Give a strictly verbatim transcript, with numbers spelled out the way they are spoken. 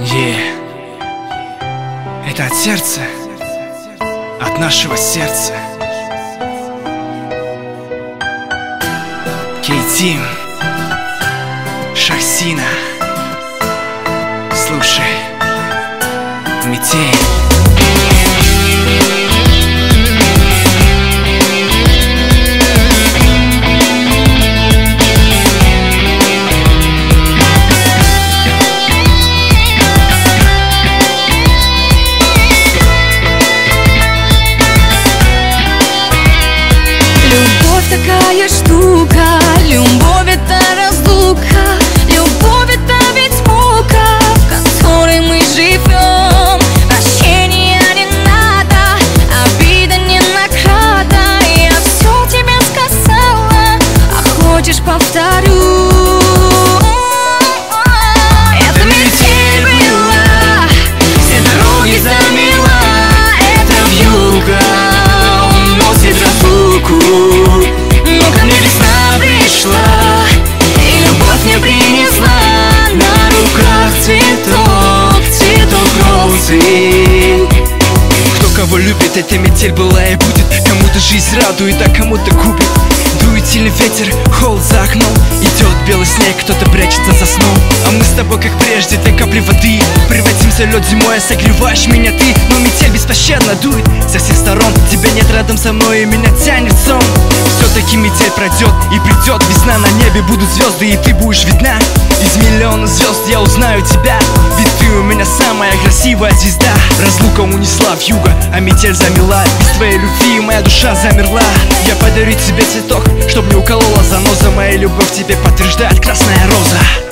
Yeah. Это от сердца, от нашего сердца. Кейтим, Шахсина, слушай, метель. Такая штука, любовь это разлука, любовь это ведь мука, в которой мы живем. Прощения не надо, обида не награда. Я все тебе сказала, а хочешь повторю. Это метель была, все дороги замела, это вьюга уносит разлуку. И любовь мне принесла на руках цветок, цветок розы. Кто кого любит, эта метель была и будет. Кому-то жизнь радует, а кому-то губит. Дует сильный ветер, холод за окном. Идет белый снег, кто-то прячется за сном. А мы с тобой, как прежде, две капли воды. Превратимся лед зимой, а согреваешь меня ты. Но метель беспощадно дует со всех сторон. Тебя нет рядом со мной, и меня тянет сон. Все-таки метель пройдет и придет весна. На небе будут звезды, и ты будешь видна. Из миллиона звезд я узнаю тебя, ведь ты у меня самая красивая звезда. Разлука унесла вьюга, а метель замела. Без твоей любви моя душа замерла. Я подарю тебе цветок, чтоб не уколола заноза. Моя любовь тебе подтверждает красная роза.